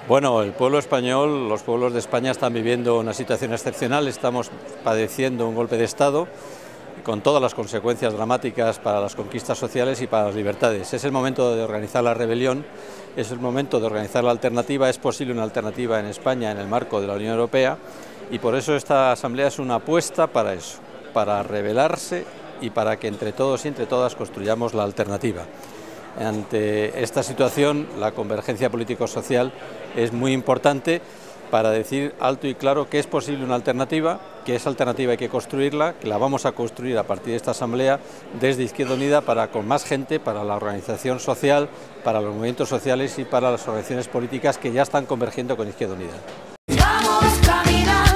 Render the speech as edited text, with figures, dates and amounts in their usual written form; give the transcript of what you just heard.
Bueno, el pueblo español, los pueblos de España están viviendo una situación excepcional, estamos padeciendo un golpe de Estado con todas las consecuencias dramáticas para las conquistas sociales y para las libertades. Es el momento de organizar la rebelión, es el momento de organizar la alternativa, es posible una alternativa en España en el marco de la Unión Europea y por eso esta asamblea es una apuesta para eso, para rebelarse y para que entre todos y entre todas construyamos la alternativa. Ante esta situación, la convergencia político-social es muy importante para decir alto y claro que es posible una alternativa, que esa alternativa hay que construirla, que la vamos a construir a partir de esta asamblea desde Izquierda Unida para con más gente, para la organización social, para los movimientos sociales y para las organizaciones políticas que ya están convergiendo con Izquierda Unida.